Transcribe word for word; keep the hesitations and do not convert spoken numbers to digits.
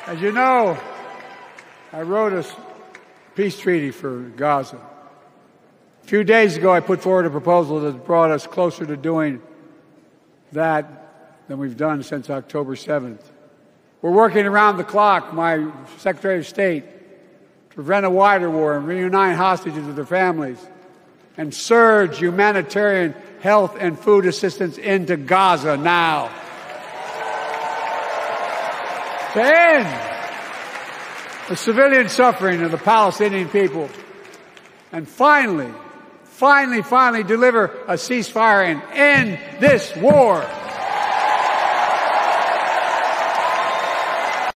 As you know, I wrote a peace treaty for Gaza. A few days ago, I put forward a proposal that brought us closer to doing that than we've done since October seventh. We're working around the clock, my Secretary of State, to prevent a wider war and reunite hostages with their families and surge humanitarian health and food assistance into Gaza now. To end the civilian suffering of the Palestinian people. And finally, finally, finally deliver a ceasefire and end this war.